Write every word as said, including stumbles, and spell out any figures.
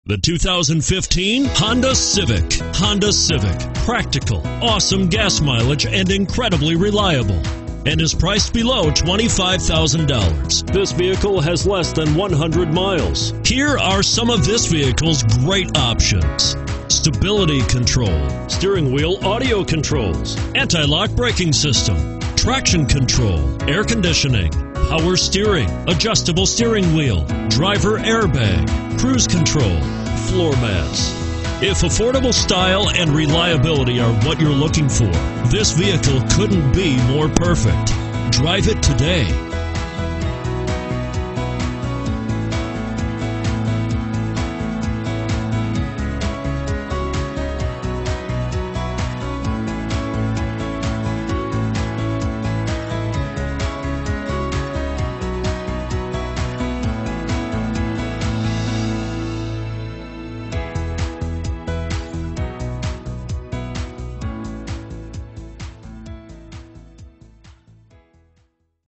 The two thousand fifteen Honda Civic. Honda Civic. Practical, awesome gas mileage, and incredibly reliable. And is priced below twenty-five thousand dollars. This vehicle has less than one hundred miles. Here are some of this vehicle's great options: stability control, steering wheel audio controls, anti-lock braking system, traction control, air conditioning, power steering, adjustable steering wheel, driver airbag, cruise control, floor mats. If affordable style and reliability are what you're looking for, this vehicle couldn't be more perfect. Drive it today.